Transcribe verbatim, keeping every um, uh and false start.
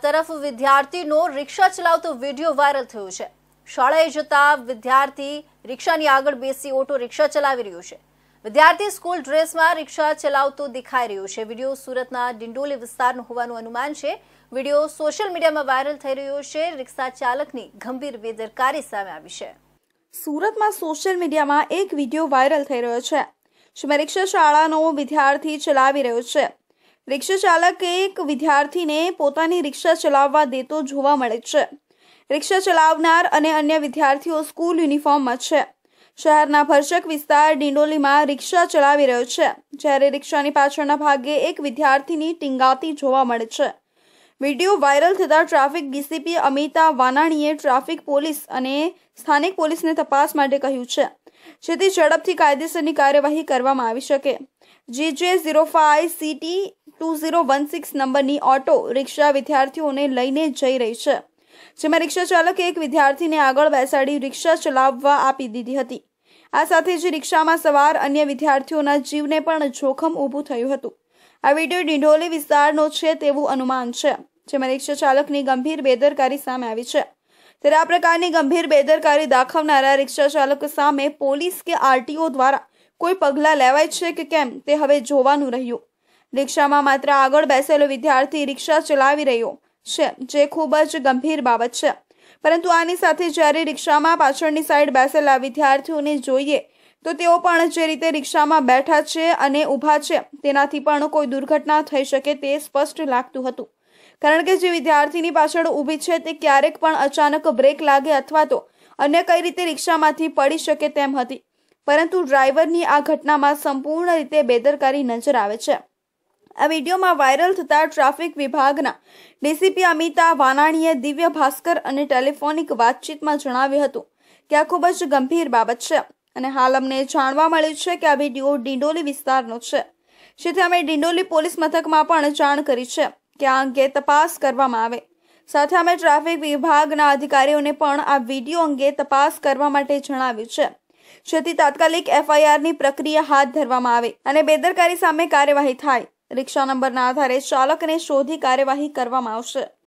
તરફ વિદ્યાર્થીનો રિક્ષા ચલાવતો video viral થયો છે। શાળાએ જતા વિદ્યાર્થી રિક્ષાની આગળ બેસી ઓટો રિક્ષા ચલાવી રહ્યો છે। વિદ્યાર્થી સ્કૂલ ડ્રેસમાં રિક્ષા ચલાવતો દેખાઈ રહ્યો છે। વિડીયો સુરતના ડિંડોલી વિસ્તારનો હોવાનું અનુમાન છે। વિડીયો સોશિયલ મીડિયામાં વાયરલ થઈ રહ્યો છે। રિક્ષા ચાલકની ગંભીર બેદરકારી સામે આવી છે। સુરતમાં સોશિયલ મીડિયામાં એક વિડીયો વાયરલ થઈ રહ્યો છે, જેમાં રિક્ષા શાળાનો વિદ્યાર્થી ચલાવી રહ્યો છે। રિક્ષા ચાલક એક વિદ્યાર્થીને પોતાની રિક્ષા ચલાવવા દેતો જોવા મળે છે। રિક્ષા ચલાવનાર અને અન્ય વિદ્યાર્થીઓ સ્કૂલ યુનિફોર્મમાં છે। શહેરના ભરચક વિસ્તાર ડિંડોલીમાં રિક્ષા ચલાવી રહ્યો છે, જ્યારે રિક્ષાની પાછળના ભાગે એક વિદ્યાર્થીની ટીંગાતી જોવા મળે છે। વિડીયો વાયરલ થતા ટ્રાફિક ડીસીપી અમિતા વાનાણીએ ટ્રાફિક પોલીસ અને સ્થાનિક પોલીસને તપાસ માટે કહ્યું છે, જેથી ઝડપથી કાયદેસરની કાર્યવાહી કરવામાં આવી શકે। GJ zero five CT two zero one six નંબરની ઓટો રિક્ષા વિદ્યાર્થીઓને લઈને જઈ રહી છે, જેમાં રિક્ષા ચાલકે એક વિદ્યાર્થીને આગળ બેસાડી રિક્ષા ચલાવવા આપી દીધી હતી। આ સાથે જ રિક્ષામાં સવાર અન્ય વિદ્યાર્થીઓના જીવને પણ જોખમ ઊભું થયું હતું। આ વિડીયો ડિંડોલી વિસ્તારનો છે તેવું અનુમાન છે, જેમાં રિક્ષા ચાલકની ગંભીર બેદરકારી સામે આવી છે। ત્યારે આ પ્રકારની ગંભીર બેદરકારી દાખવનારા રિક્ષા ચાલક સામે પોલીસ કે આરટીઓ દ્વારા કોઈ પગલાં લેવાય છે કે કેમ તે હવે જોવાનું રહ્યું। રિક્ષામાં માત્ર આગળ બેસેલો વિદ્યાર્થી રિક્ષા ચલાવી રહ્યો છે, જે ખૂબ જ ગંભીર બાબત છે, પરંતુ આની સાથે જ્યારે રિક્ષામાં પાછળની સાઈડ બેસેલા વિદ્યાર્થીઓને જોઈએ તો તેઓ પણ જે રીતે રિક્ષામાં બેઠા છે અને ઊભા છે તેનાથી પણ કોઈ દુર્ઘટના થઈ શકે તે સ્પષ્ટ લાગતું હતું, કારણ કે જે વિદ્યાર્થીની પાછળ ઊભી છે તે ક્યારેક પણ અચાનક બ્રેક લાગે અથવા તો અન્ય કઈ રીતે રિક્ષામાંથી પડી શકે તેમ હતી, પરંતુ ડ્રાઈવરની આ ઘટનામાં સંપૂર્ણ રીતે બેદરકારી નજર આવે છે। આ વિડીયોમાં વાયરલ થતા ટ્રાફિક વિભાગના ડીસીપી અમિતા વાનાણીએ દિવ્ય ભાસ્કર અને ટેલિફોનિક વાતચીતમાં જણાવ્યું હતું કે આ ખૂબ જ ગંભીર બાબત છે અને હાલ અમને જાણવા મળ્યું છે કે આ વિડીયો ડિંડોલી વિસ્તારનો છે, જેથી અમે ડિંડોલી પોલીસ મથકમાં પણ જાણ કરી છે કે આ અંગે તપાસ કરવામાં આવે। સાથે અમે ટ્રાફિક વિભાગના અધિકારીઓને પણ આ વિડીયો અંગે તપાસ કરવા માટે જણાવ્યું છે, જેથી તાત્કાલિક એફઆઈઆરની પ્રક્રિયા હાથ ધરવામાં આવે અને બેદરકારી સામે કાર્યવાહી થાય। રિક્ષા નંબરના આધારે ચાલકને શોધી કાર્યવાહી કરવામાં આવશે।